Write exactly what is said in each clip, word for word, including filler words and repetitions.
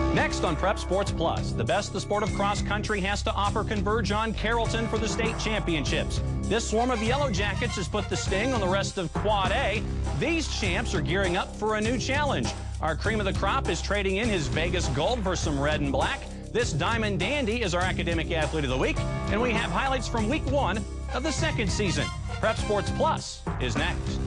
Next on Prep Sports Plus, the best the sport of cross country has to offer converge on Carrollton for the state championships. This swarm of Yellow Jackets has put the sting on the rest of Quad A. These champs are gearing up for a new challenge. Our cream of the crop is trading in his Vegas gold for some red and black. This Diamond Dandy is our academic athlete of the week, and we have highlights from week one of the second season. Prep Sports Plus is next.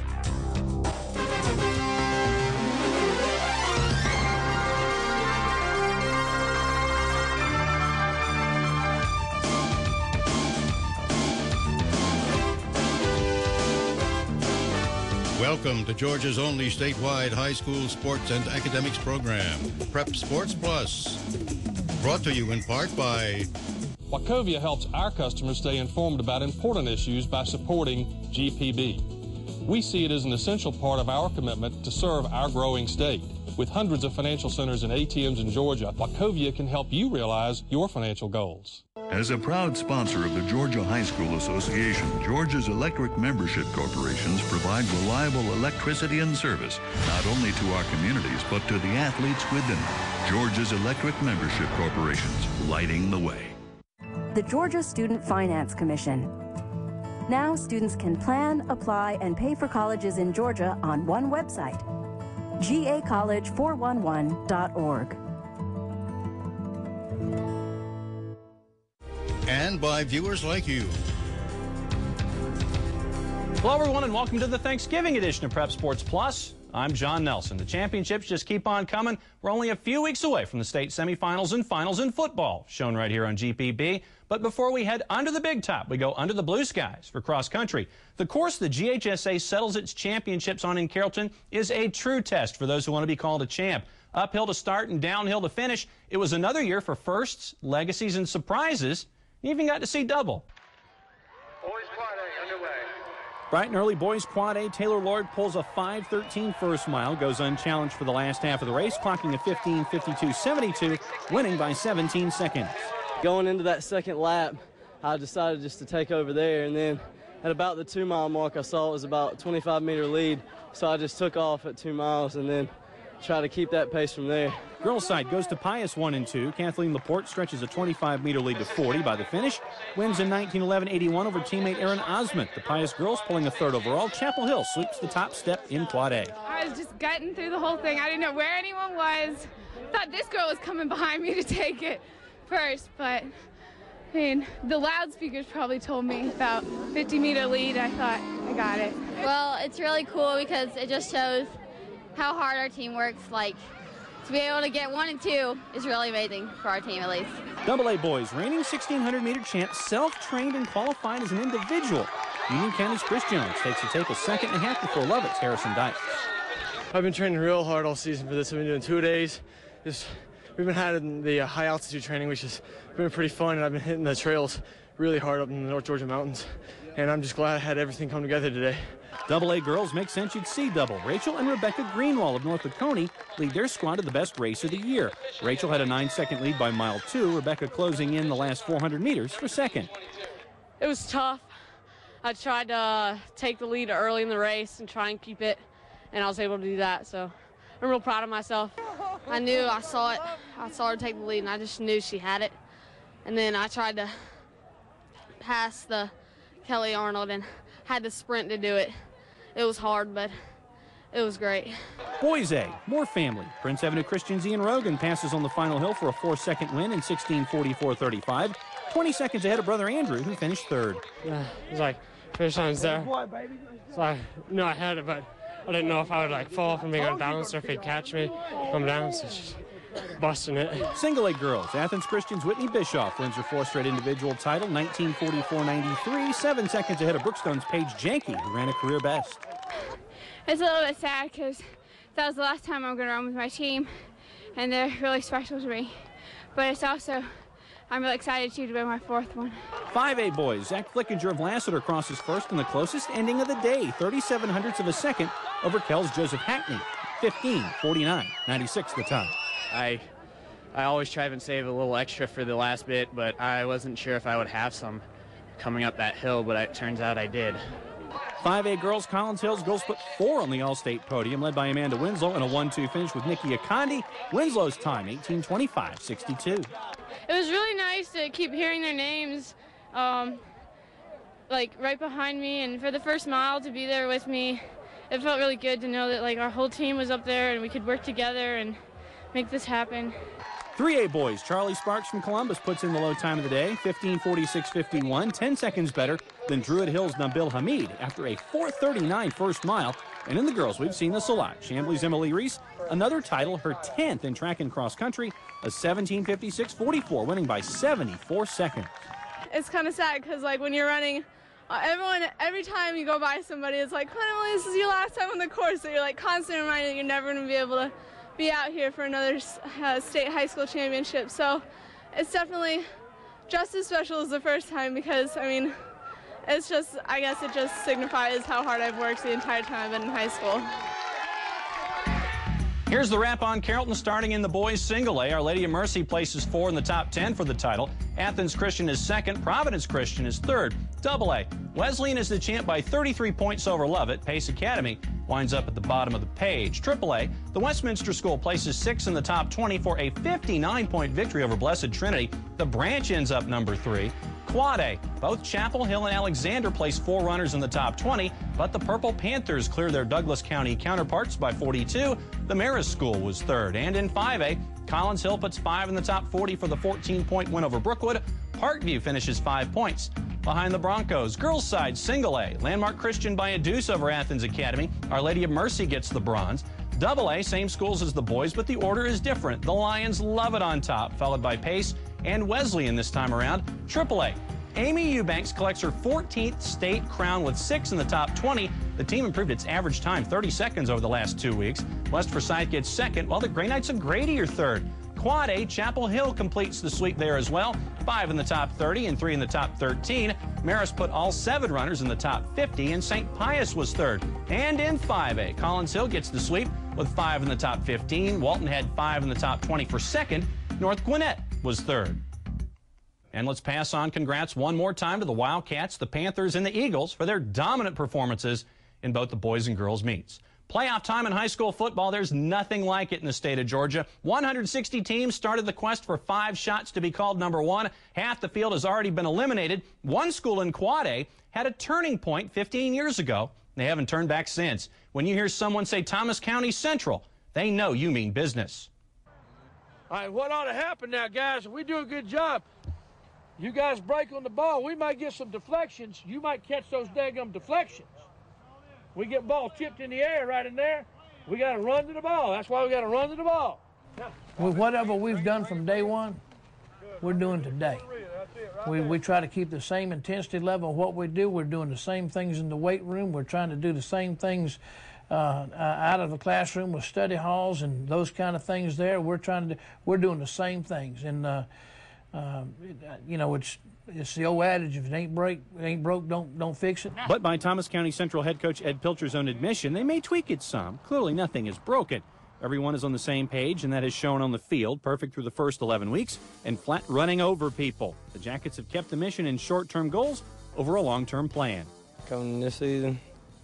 Welcome to Georgia's only statewide high school sports and academics program, Prep Sports Plus. Brought to you in part by Wachovia helps our customers stay informed about important issues by supporting G P B. We see it as an essential part of our commitment to serve our growing state. With hundreds of financial centers and A T Ms in Georgia, Wachovia can help you realize your financial goals. As a proud sponsor of the Georgia High School Association, Georgia's electric membership corporations provide reliable electricity and service, not only to our communities, but to the athletes within them. Georgia's electric membership corporations, lighting the way. The Georgia Student Finance Commission. Now students can plan, apply, and pay for colleges in Georgia on one website, G A college four one one dot org. and by viewers like you. Hello, everyone, and welcome to the Thanksgiving edition of Prep Sports Plus. I'm John Nelson. The championships just keep on coming. We're only a few weeks away from the state semifinals and finals in football, shown right here on G P B. But before we head under the big top, we go under the blue skies for cross country. The course the G H S A settles its championships on in Carrollton is a true test for those who want to be called a champ. Uphill to start and downhill to finish. It was another year for firsts, legacies, and surprises. You even got to see double. Boys quad A underway. Bright and early boys quad A, Taylor Lord pulls a five thirteen first mile, goes unchallenged for the last half of the race, clocking a fifteen fifty-two seventy-two, winning by seventeen seconds. Going into that second lap, I decided just to take over there, and then at about the two mile mark, I saw it was about twenty-five meter lead, so I just took off at two miles and then try to keep that pace from there. Girls side goes to Pius one and two. Kathleen Laporte stretches a twenty-five meter lead to forty by the finish. Wins in nineteen eleven eighty-one over teammate Erin Osment. The Pius girls pulling a third overall. Chapel Hill sweeps the top step in quad A. I was just gutting through the whole thing. I didn't know where anyone was. Thought this girl was coming behind me to take it first, but I mean, the loudspeakers probably told me about fifty meter lead. I thought I got it. Well, it's really cool because it just shows how hard our team works. Like, to be able to get one and two is really amazing for our team, at least. Double A boys, reigning sixteen hundred meter champ, self-trained and qualified as an individual. Union County's Chris Jones takes a take a second and a half before Lovett's Harrison Dykes. I've been training real hard all season for this. I've been doing two days. Just we've been having the uh, high altitude training, which has been pretty fun, and I've been hitting the trails really hard up in the North Georgia mountains. And I'm just glad I had everything come together today. Double A girls make sense you'd see double. Rachel and Rebecca Greenwald of North Oconee lead their squad to the best race of the year. Rachel had a nine-second lead by mile two, Rebecca closing in the last four hundred meters for second. It was tough. I tried to uh, take the lead early in the race and try and keep it, and I was able to do that, so I'm real proud of myself. I knew, I saw it, I saw her take the lead, and I just knew she had it. And then I tried to pass the Kelly Arnold and had to sprint to do it. It was hard, but it was great. Boys A, more family. Prince Avenue Christian's Ian Rogan passes on the final hill for a four-second win in sixteen forty-four thirty-five, twenty seconds ahead of brother Andrew, who finished third. Yeah, it was like, finish line's there. So I knew I had it, but I didn't know if I would like fall from being on balance or if he'd catch me, come down, so just busting it. Single A girls, Athens Christian's Whitney Bischoff wins her fourth straight individual title, nineteen forty-four ninety-three, seven seconds ahead of Brookstone's Paige Janke, who ran a career best. It's a little bit sad because that was the last time I'm going to run with my team, and they're really special to me. But it's also, I'm really excited too to win my fourth one. five A boys, Zach Flickinger of Lassiter crosses first in the closest ending of the day, thirty-seven hundredths of a second over Kel's Joseph Hackney, fifteen forty-nine ninety-six the time. I I always try and save a little extra for the last bit, but I wasn't sure if I would have some coming up that hill, but it turns out I did. five A girls, Collins Hills girls put four on the All-State podium, led by Amanda Winslow in a one two finish with Nikki Akandi. Winslow's time, eighteen twenty-five sixty-two. It was really nice to keep hearing their names, um, like right behind me, and for the first mile to be there with me. It felt really good to know that like our whole team was up there and we could work together and make this happen. three A boys, Charlie Sparks from Columbus puts in the low time of the day, fifteen forty-six fifty-one, ten seconds better than Druid Hills' Nabil Hamid after a four thirty-nine first mile. And in the girls, we've seen this a lot. Chambly's Emily Reese, another title, her tenth in track and cross country, a seventeen fifty-six forty-four, winning by seventy-four seconds. It's kind of sad because like when you're running, uh, everyone, every time you go by somebody, it's like, Emily, this is your last time on the course. So you're like constantly reminded you're never going to be able to be out here for another uh, state high school championship. So it's definitely just as special as the first time because, I mean, it's just, I guess it just signifies how hard I've worked the entire time I've been in high school. Here's the wrap on Carrollton starting in the boys single A. Our Lady of Mercy places four in the top ten for the title. Athens Christian is second. Providence Christian is third. Double A. Wesleyan is the champ by thirty-three points over Lovett. Pace Academy winds up at the bottom of the page. Triple A. The Westminster School places six in the top twenty for a fifty-nine point victory over Blessed Trinity. The Branch ends up number three. Quad A. Both Chapel Hill and Alexander place four runners in the top twenty, but the Purple Panthers clear their Douglas County counterparts by forty-two. The Marist School was third. And in five A, Collins Hill puts five in the top forty for the fourteen point win over Brookwood. Parkview finishes five points behind the Broncos. Girls side single A. Landmark Christian by a deuce over Athens Academy. Our Lady of Mercy gets the bronze. Double A, same schools as the boys, but the order is different. The Lions love it on top, followed by Pace and Wesleyan this time around. Triple A. Amy Eubanks collects her fourteenth state crown with six in the top twenty. The team improved its average time thirty seconds over the last two weeks. West Forsyth gets second, while the Grey Knights of Grady are third. Quad A, Chapel Hill completes the sweep there as well. Five in the top thirty and three in the top thirteen. Marist put all seven runners in the top fifty, and Saint Pius was third. And in five A, Collins Hill gets the sweep with five in the top fifteen. Walton had five in the top twenty for second. North Gwinnett was third. And let's pass on congrats one more time to the Wildcats, the Panthers, and the Eagles for their dominant performances in both the boys and girls meets. Playoff time in high school football, there's nothing like it in the state of Georgia. one hundred sixty teams started the quest for five shots to be called number one. Half the field has already been eliminated. One school in Quad A had a turning point fifteen years ago. They haven't turned back since. When you hear someone say Thomas County Central, they know you mean business. All right, what ought to happen now, guys, if we do a good job, you guys break on the ball, we might get some deflections. You might catch those daggum deflections. We get ball tipped in the air right in there. We got to run to the ball. That's why we got to run to the ball. Well, whatever we've done from day one, we're doing today. We, we try to keep the same intensity level of what we do. We're doing the same things in the weight room. We're trying to do the same things uh, uh, out of the classroom with study halls and those kind of things there. We're trying to do, we're doing the same things. And, uh, uh, you know, it's It's the old adage, if it ain't break, it ain't broke, don't don't fix it. But by Thomas County Central head coach Ed Pilcher's own admission, they may tweak it some. Clearly nothing is broken. Everyone is on the same page, and that is shown on the field, perfect through the first eleven weeks, and flat running over people. The Jackets have kept the mission in short-term goals over a long-term plan. Coming this season,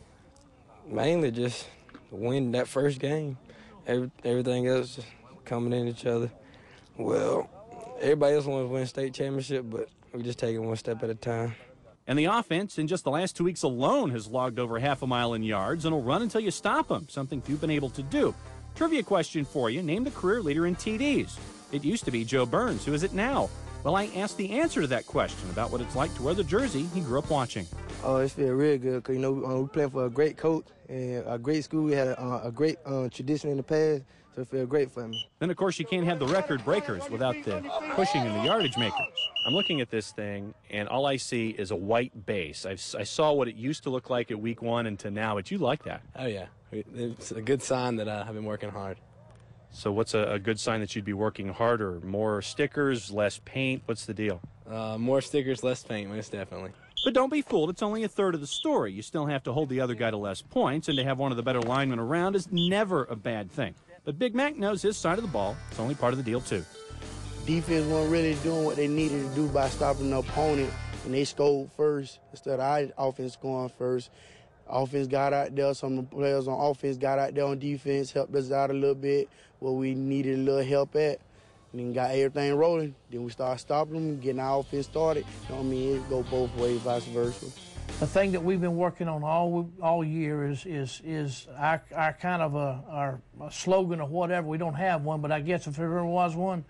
mainly just win that first game. Every, everything else just coming in each other. Well, everybody else wants to win state championship, but we just take it one step at a time. And the offense, in just the last two weeks alone, has logged over half a mile in yards and will run until you stop them, something few have been able to do. Trivia question for you. Name the career leader in T Ds. It used to be Joe Burns. Who is it now? Well, I asked the answer to that question about what it's like to wear the jersey he grew up watching. Oh, it feels real good because, you know, uh, we're playing for a great coach and a great school. We had a, uh, a great uh, tradition in the past, so it feels great for me. Then, of course, you can't have the record breakers without the pushing and the yardage makers. I'm looking at this thing, and all I see is a white base. I've, I saw what it used to look like at week one and to now, but you like that. Oh, yeah. It's a good sign that uh, I've been working hard. So what's a, a good sign that you'd be working harder? More stickers, less paint? What's the deal? Uh, more stickers, less paint, most definitely. But don't be fooled. It's only a third of the story. You still have to hold the other guy to less points, and to have one of the better linemen around is never a bad thing. But Big Mac knows his side of the ball. It's only part of the deal, too. Defense wasn't really doing what they needed to do by stopping the opponent, and they scored first instead of our offense going first. Offense got out there. Some of the players on offense got out there on defense, helped us out a little bit where we needed a little help at. And then got everything rolling. Then we started stopping them, getting our offense started. You know what I mean? It go both ways, vice versa. The thing that we've been working on all all year is is is our, our kind of a our a slogan or whatever. We don't have one, but I guess if there ever was one,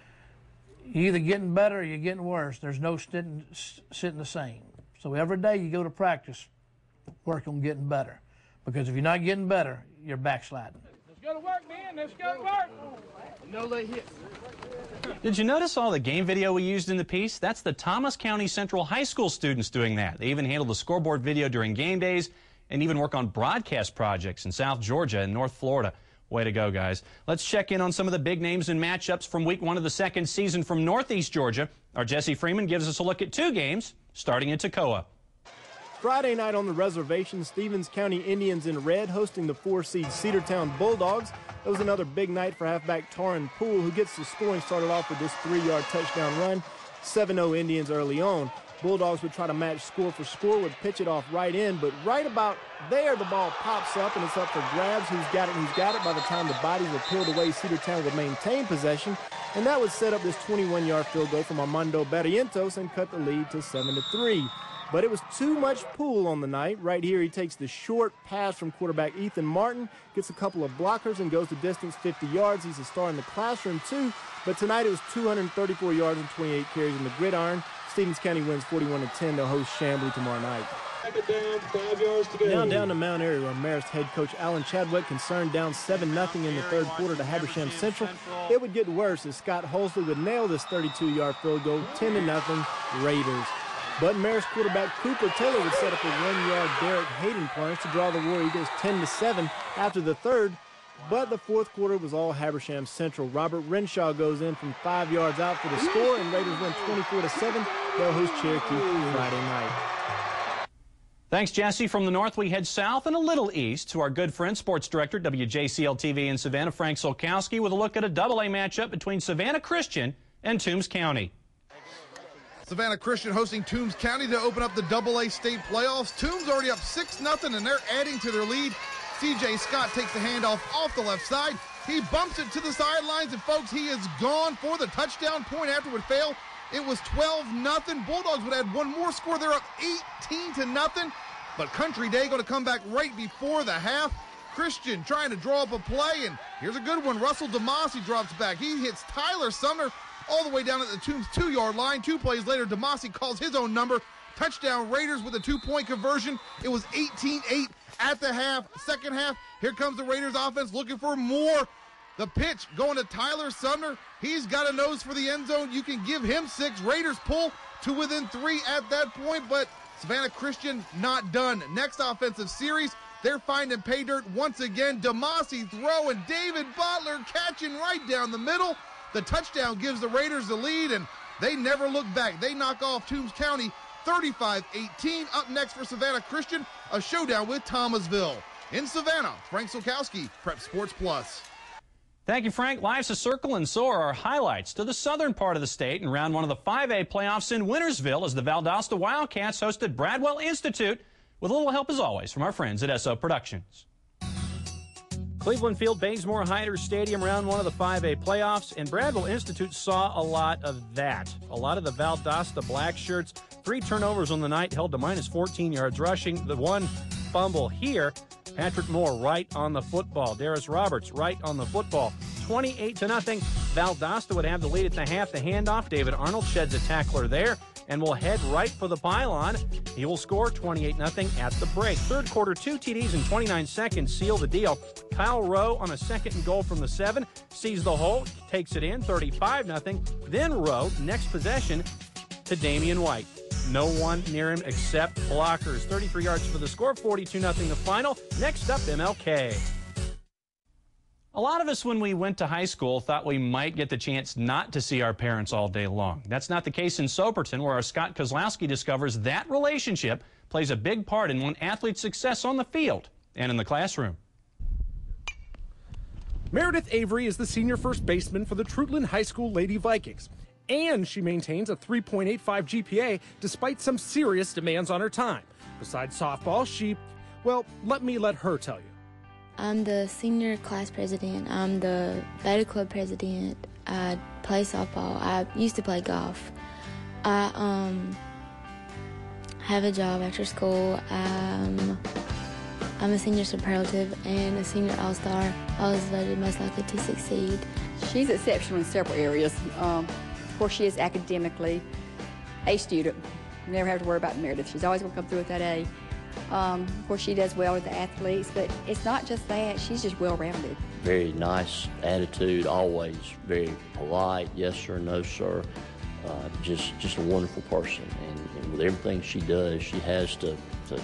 you're either getting better or you're getting worse. There's no sitting sitting the same. So every day you go to practice, work on getting better, because if you're not getting better, you're backsliding. Let's go to work, man. Let's go to work. No late hits. Did you notice all the game video we used in the piece? That's the Thomas County Central High School students doing that. They even handle the scoreboard video during game days and even work on broadcast projects in South Georgia and North Florida. Way to go, guys. Let's check in on some of the big names and matchups from week one of the second season from Northeast Georgia. Our Jesse Freeman gives us a look at two games starting in Toccoa. Friday night on the reservation, Stevens County Indians in red hosting the four-seed Cedartown Bulldogs. It was another big night for halfback Taryn Poole, who gets the scoring started off with this three-yard touchdown run. seven oh Indians early on. Bulldogs would try to match score for score, would pitch it off right in, but right about there the ball pops up and it's up for grabs. Who's got it? Who's got it? By the time the bodies were peeled away, Cedartown would maintain possession, and that would set up this twenty-one-yard field goal from Armando Barrientos and cut the lead to seven to three. But it was too much Poole on the night. Right here, he takes the short pass from quarterback Ethan Martin, gets a couple of blockers, and goes the distance fifty yards. He's a star in the classroom, too. But tonight it was two hundred thirty-four yards and twenty-eight carries in the gridiron. Stevens County wins forty-one to ten. They'll host Chamblee tomorrow night. Down, five yards to go. Now down to Mount Airy, where Marist head coach Alan Chadwick concerned down seven nothing in the third quarter to Habersham Central. It would get worse as Scott Holsley would nail this thirty-two-yard field goal, ten to nothing Raiders. But Marist quarterback Cooper Taylor would set up a one-yard Derek Hayden plunge to draw the War Eagles ten to seven after the third. But the fourth quarter was all Habersham Central. Robert Renshaw goes in from five yards out for the score, and Raiders win twenty-four to seven. They'll host Cherokee Friday night. Thanks, Jesse. From the north, we head south and a little east to our good friend, sports director, W J C L T V in Savannah, Frank Solkowski, with a look at a double A matchup between Savannah Christian and Toombs County. Savannah Christian hosting Toombs County to open up the double A state playoffs. Toombs already up six nothing, and they're adding to their lead. C J Scott takes the handoff off the left side. He bumps it to the sidelines, and folks, he is gone for the touchdown. Point after would fail. It was twelve nothing. Bulldogs would add one more score. They're up eighteen to nothing. But Country Day going to come back right before the half. Christian trying to draw up a play, and here's a good one. Russell DeMasi drops back. He hits Tyler Sumner all the way down at the Toombs two-yard line. Two plays later, DeMasi calls his own number. Touchdown Raiders with a two-point conversion. It was eighteen eight at the half. Second half, here comes the Raiders offense looking for more. The pitch going to Tyler Sumner. He's got a nose for the end zone. You can give him six. Raiders pull to within three at that point, but Savannah Christian not done. Next offensive series, they're finding pay dirt once again. DeMasi throwing, David Butler catching right down the middle. The touchdown gives the Raiders the lead, and they never look back. They knock off Toombs County thirty-five eighteen. Up next for Savannah Christian, a showdown with Thomasville. In Savannah, Frank Solkowski, Prep Sports Plus. Thank you, Frank. Life's a circle, and so are our highlights to the southern part of the state in round one of the five A playoffs in Wintersville as the Valdosta Wildcats hosted Bradwell Institute with a little help, as always, from our friends at S O Productions. Cleveland Field, Bangsmore Hiders Stadium, round one of the five A playoffs, and Bradwell Institute saw a lot of that. A lot of the Valdosta Black Shirts, three turnovers on the night, held to minus fourteen yards rushing. The one fumble here, Patrick Moore right on the football. Darius Roberts right on the football. twenty-eight to nothing. Valdosta would have the lead at the half. The handoff, David Arnold sheds a tackler there and will head right for the pylon. He will score twenty-eight nothing at the break. Third quarter, two T Ds in twenty-nine seconds seal the deal. Kyle Rowe on a second and goal from the seven sees the hole, takes it in, thirty-five nothing. Then Rowe, next possession to Damian White. No one near him except blockers. thirty-three yards for the score, forty-two nothing the final. Next up, M L K. A lot of us, when we went to high school, thought we might get the chance not to see our parents all day long. That's not the case in Soperton, where our Scott Kozlowski discovers that relationship plays a big part in one athlete's success on the field and in the classroom. Meredith Avery is the senior first baseman for the Troutland High School Lady Vikings, and she maintains a three point eight five G P A despite some serious demands on her time. Besides softball, she Well, let me let her tell you. I'm the senior class president. I'm the beta club president. I play softball. I used to play golf. I um have a job after school. Um, I'm a senior superlative and a senior all-star. I was voted most likely to succeed. She's exceptional in several areas. Um, of course, she is academically a student. You never have to worry about Meredith. She's always going to come through with that A. Um, of course, she does well with the athletes, but it's not just that. She's just well-rounded. Very nice attitude, always very polite, yes sir, no sir. Uh, just just a wonderful person, and, and with everything she does, she has to, to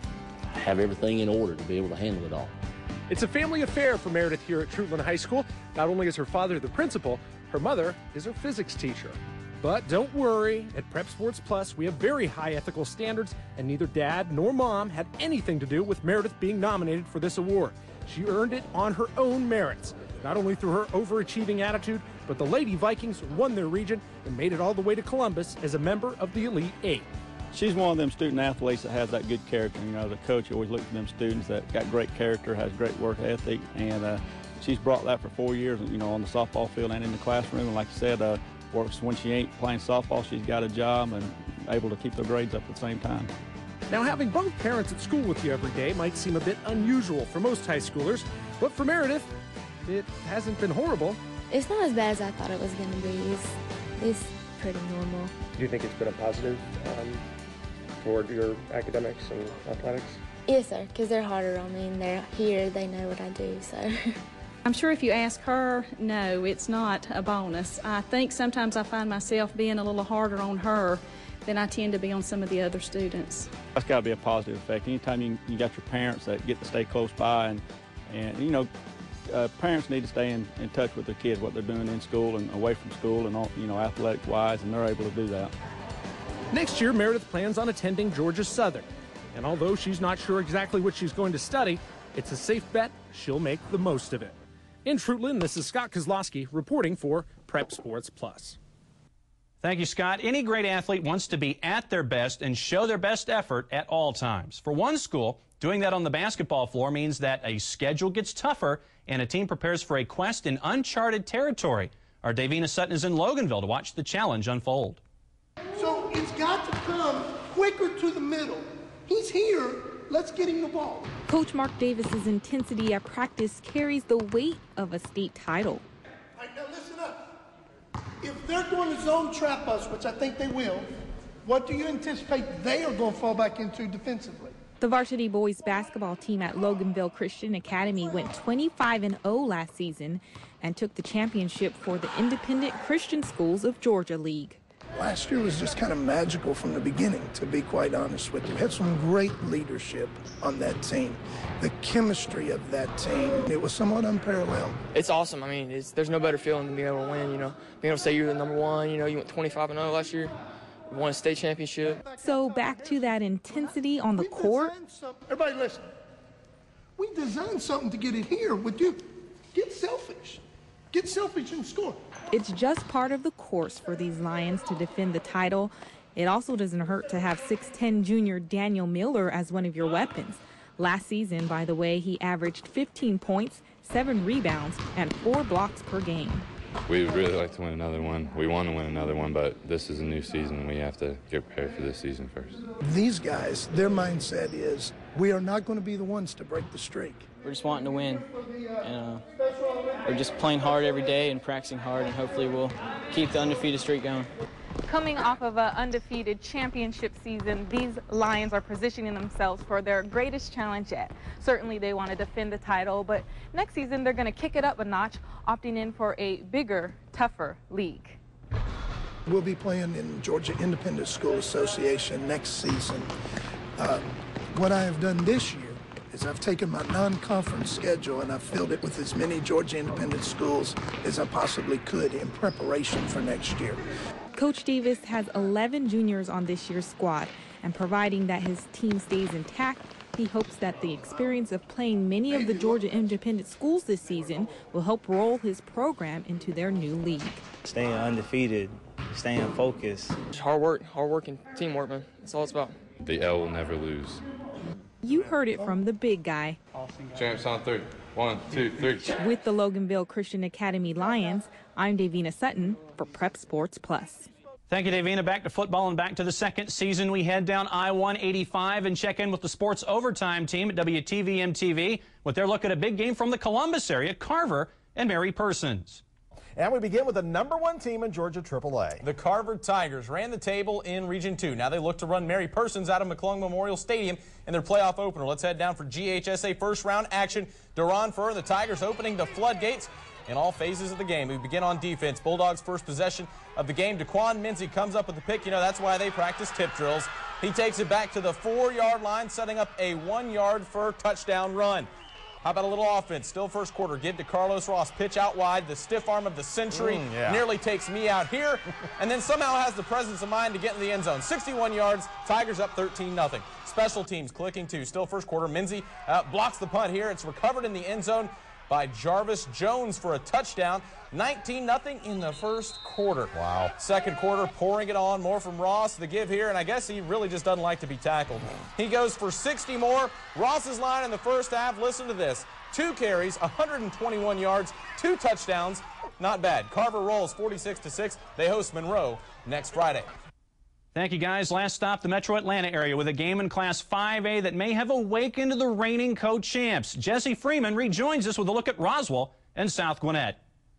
have everything in order to be able to handle it all. It's a family affair for Meredith here at Trutland High School. Not only is her father the principal, her mother is her physics teacher. But don't worry, at Prep Sports Plus, we have very high ethical standards, and neither dad nor mom had anything to do with Meredith being nominated for this award. She earned it on her own merits, not only through her overachieving attitude, but the Lady Vikings won their region and made it all the way to Columbus as a member of the Elite Eight. She's one of them student athletes that has that good character. You know, the coach always looks for them students that got great character, has great work ethic, and uh, she's brought that for four years, you know, on the softball field and in the classroom. And like you said, uh, works when she ain't playing softball, she's got a job and able to keep the grades up at the same time. Now, having both parents at school with you every day might seem a bit unusual for most high schoolers, but for Meredith, it hasn't been horrible. It's not as bad as I thought it was going to be. It's, it's pretty normal. Do you think it's been a positive um, toward your academics and athletics? Yes, sir, because they're harder on me and they're here, they know what I do, so. I'm sure if you ask her, no, it's not a bonus. I think sometimes I find myself being a little harder on her than I tend to be on some of the other students. That's got to be a positive effect. Anytime you, you got your parents that get to stay close by, and, and you know, uh, parents need to stay in, in touch with their kids, what they're doing in school and away from school and, all, you know, athletic-wise, and they're able to do that. Next year, Meredith plans on attending Georgia Southern. And although she's not sure exactly what she's going to study, it's a safe bet she'll make the most of it. In Trutland, this is Scott Kozlowski reporting for Prep Sports Plus. Thank you, Scott. Any great athlete wants to be at their best and show their best effort at all times. For one school, doing that on the basketball floor means that a schedule gets tougher and a team prepares for a quest in uncharted territory. Our Davina Sutton is in Loganville to watch the challenge unfold. So it's got to come quicker to the middle. He's here. Let's get him the ball. Coach Mark Davis's intensity at practice carries the weight of a state title. All right, now listen up. If they're going to zone trap us, which I think they will, what do you anticipate they are going to fall back into defensively? The varsity boys basketball team at Loganville Christian Academy went twenty-five and oh last season and took the championship for the Independent Christian Schools of Georgia League. Last year was just kind of magical from the beginning, to be quite honest with you. We had some great leadership on that team. The chemistry of that team, it was somewhat unparalleled. It's awesome. I mean, it's, there's no better feeling than being able to win, you know. Being able to say you're the number one, you know, you went twenty-five and oh last year, won a state championship. So back to that intensity on the court. Everybody listen. We designed something to get it here with you. Get selfish. Get selfish and score. It's just part of the course for these Lions to defend the title. It also doesn't hurt to have six ten junior Daniel Miller as one of your weapons. Last season, by the way, he averaged fifteen points, seven rebounds, and four blocks per game. We would really like to win another one. We want to win another one, but this is a new season, and we have to get prepared for this season first. These guys, their mindset is, we are not going to be the ones to break the streak. We're just wanting to win. And, uh, we're just playing hard every day and practicing hard, and hopefully we'll keep the undefeated streak going. Coming off of an undefeated championship season, these Lions are positioning themselves for their greatest challenge yet. Certainly they want to defend the title, but next season they're going to kick it up a notch, opting in for a bigger, tougher league. We'll be playing in Georgia Independent School Association next season. Uh, what I have done this year is I've taken my non-conference schedule and I've filled it with as many Georgia Independent schools as I possibly could in preparation for next year. Coach Davis has eleven juniors on this year's squad, and providing that his team stays intact, he hopes that the experience of playing many of the Georgia Independent schools this season will help roll his program into their new league. Staying undefeated, staying focused. Hard work, hard work and teamwork, man. That's all it's about. The L will never lose. You heard it from the big guy. Champs on three. One, two, three. With the Loganville Christian Academy Lions, I'm Davina Sutton for Prep Sports Plus. Thank you, Davina. Back to football and back to the second season. We head down I one eighty-five and check in with the sports overtime team at W T V M T V with their look at a big game from the Columbus area, Carver and Mary Persons. And we begin with the number one team in Georgia triple A. The Carver Tigers ran the table in Region two. Now they look to run Mary Persons out of McClung Memorial Stadium in their playoff opener. Let's head down for G H S A first round action. Duran Fur, the Tigers opening the floodgates in all phases of the game. We begin on defense. Bulldogs first possession of the game. Daquan Minzy comes up with the pick. You know, that's why they practice tip drills. He takes it back to the four-yard line, setting up a one-yard Fur touchdown run. How about a little offense? Still first quarter. Give to Carlos Ross. Pitch out wide. The stiff arm of the century Mm, yeah. nearly takes me out here. And then somehow has the presence of mind to get in the end zone. sixty-one yards. Tigers up thirteen nothing. Special teams clicking too. Still first quarter. Minzy uh, blocks the punt here. It's recovered in the end zone by Jarvis Jones for a touchdown. nineteen nothing in the first quarter. Wow. Second quarter, pouring it on. More from Ross. The give here, and I guess he really just doesn't like to be tackled. He goes for sixty more. Ross's line in the first half, listen to this. Two carries, one hundred twenty-one yards, two touchdowns. Not bad. Carver rolls forty-six to six. They host Monroe next Friday. Thank you, guys. Last stop, the Metro Atlanta area with a game in Class five A that may have awakened the reigning co-champs. Jesse Freeman rejoins us with a look at Roswell and South Gwinnett.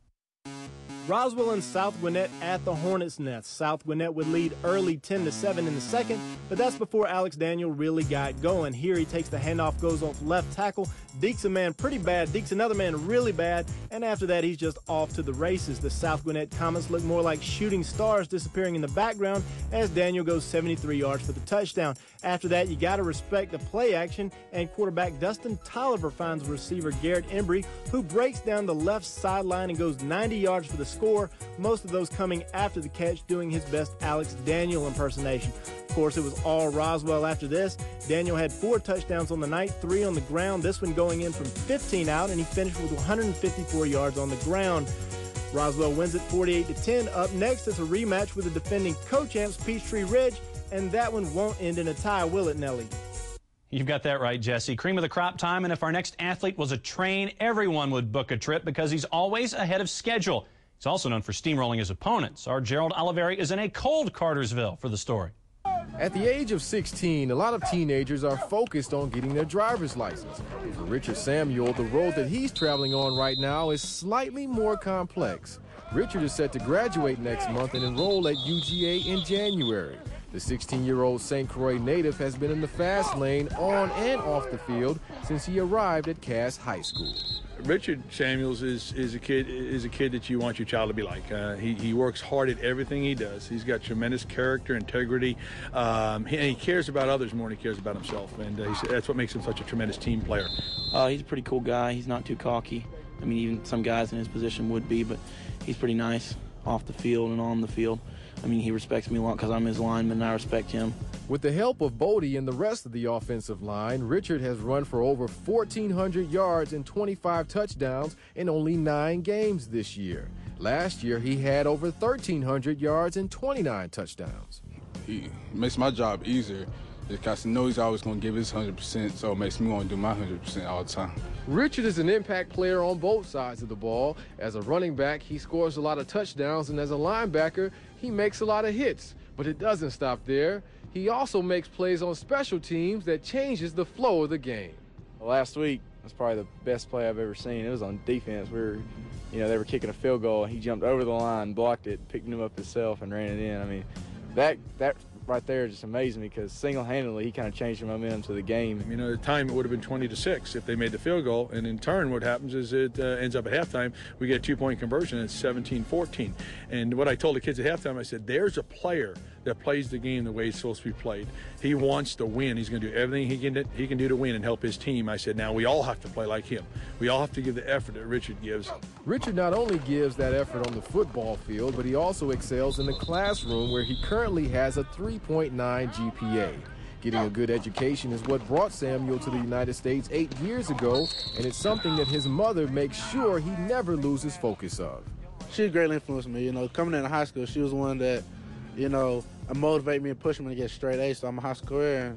Roswell and South Gwinnett at the Hornets' Nest. South Gwinnett would lead early ten to seven in the second, but that's before Alex Daniel really got going. Here he takes the handoff, goes off left tackle, dekes a man pretty bad, dekes another man really bad, and after that he's just off to the races. The South Gwinnett Comets look more like shooting stars disappearing in the background as Daniel goes seventy-three yards for the touchdown. After that, you got to respect the play action, and quarterback Dustin Tolliver finds receiver Garrett Embry, who breaks down the left sideline and goes ninety yards for the score, most of those coming after the catch, doing his best Alex Daniel impersonation. Of course, it was all Roswell after this. Daniel had four touchdowns on the night, three on the ground, this one going in from fifteen out, and he finished with one hundred fifty-four yards on the ground. Roswell wins it forty-eight to ten. Up next is a rematch with the defending co-champs Peachtree Ridge, and that one won't end in a tie, will it, Nelly? You've got that right, Jesse. Cream of the crop time, and if our next athlete was a train, everyone would book a trip because he's always ahead of schedule. He's also known for steamrolling his opponents. Our Gerald Oliveri is in a cold Cartersville for the story. At the age of sixteen, a lot of teenagers are focused on getting their driver's license. For Richard Samuel, the road that he's traveling on right now is slightly more complex. Richard is set to graduate next month and enroll at U G A in January. The sixteen-year-old Saint Croix native has been in the fast lane on and off the field since he arrived at Cass High School. Richard Samuels is, is a kid is a kid that you want your child to be like. Uh, he, he works hard at everything he does. He's got tremendous character, integrity, um, he, and he cares about others more than he cares about himself. And uh, he's, that's what makes him such a tremendous team player. Uh, he's a pretty cool guy. He's not too cocky. I mean, even some guys in his position would be, but he's pretty nice off the field and on the field. I mean, he respects me a lot because I'm his lineman, and I respect him. With the help of Bodie and the rest of the offensive line, Richard has run for over fourteen hundred yards and twenty-five touchdowns in only nine games this year. Last year, he had over thirteen hundred yards and twenty-nine touchdowns. He makes my job easier because he knows he's always going to give his one hundred percent, so it makes me want to do my one hundred percent all the time. Richard is an impact player on both sides of the ball. As a running back, he scores a lot of touchdowns, and as a linebacker, he makes a lot of hits. But it doesn't stop there. He also makes plays on special teams that changes the flow of the game. Last week was probably the best play I've ever seen. It was on defense. We were, you know, they were kicking a field goal, and he jumped over the line, blocked it, picked him up himself, and ran it in. I mean, that that right there just amazed me because single-handedly he kind of changed the momentum to the game. You know, at the time it would have been twenty to six if they made the field goal, and in turn what happens is it uh, ends up at halftime. We get a two-point conversion, and it's seventeen fourteen. And what I told the kids at halftime, I said, there's a player that plays the game the way it's supposed to be played. He wants to win. He's going to do everything he can he can do to win and help his team. I said, now we all have to play like him. We all have to give the effort that Richard gives. Richard not only gives that effort on the football field, but he also excels in the classroom where he currently has a three point nine G P A. Getting a good education is what brought Samuel to the United States eight years ago, and it's something that his mother makes sure he never loses focus of. She greatly influenced me. You know, coming into high school, she was one that, you know, motivated me and pushed me to get straight A's. So I'm a high school career, and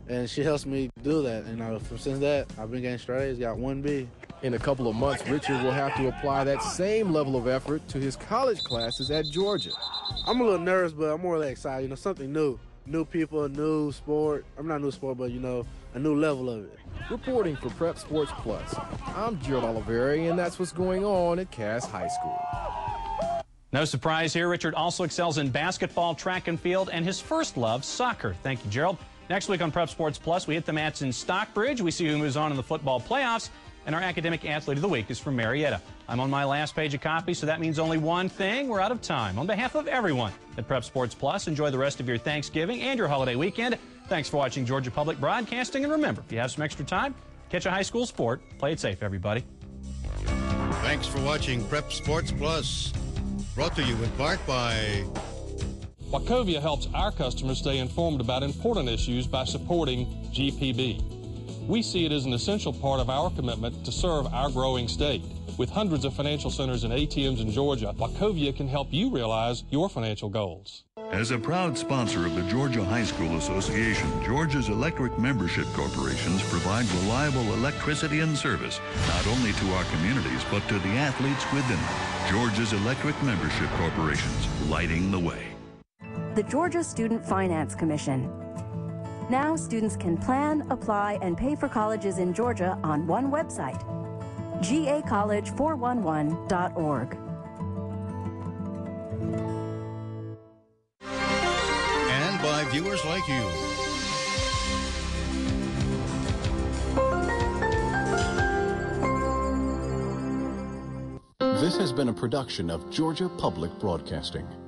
and she helps me do that. You know, since that, I've been getting straight A's, got one B. In a couple of months, Richard will have to apply that same level of effort to his college classes at Georgia. I'm a little nervous, but I'm more or less excited. You know, something new. New people, new sport. I'm not new sport, but, you know, a new level of it. Reporting for Prep Sports Plus, I'm Gerald Oliveri, and that's what's going on at Cass High School. No surprise here, Richard also excels in basketball, track and field, and his first love, soccer. Thank you, Gerald. Next week on Prep Sports Plus, we hit the mats in Stockbridge. We see who moves on in the football playoffs. And our academic athlete of the week is from Marietta. I'm on my last page of copy, so that means only one thing. We're out of time. On behalf of everyone at Prep Sports Plus, enjoy the rest of your Thanksgiving and your holiday weekend. Thanks for watching Georgia Public Broadcasting. And remember, if you have some extra time, catch a high school sport. Play it safe, everybody. Thanks for watching Prep Sports Plus. Brought to you in part by Wachovia helps our customers stay informed about important issues by supporting G P B. We see it as an essential part of our commitment to serve our growing state. With hundreds of financial centers and A T Ms in Georgia, Wachovia can help you realize your financial goals. As a proud sponsor of the Georgia High School Association, Georgia's electric membership corporations provide reliable electricity and service, not only to our communities, but to the athletes within them. Georgia's electric membership corporations, lighting the way. The Georgia Student Finance Commission. Now students can plan, apply, and pay for colleges in Georgia on one website, G A college four one one dot org. And by viewers like you. This has been a production of Georgia Public Broadcasting.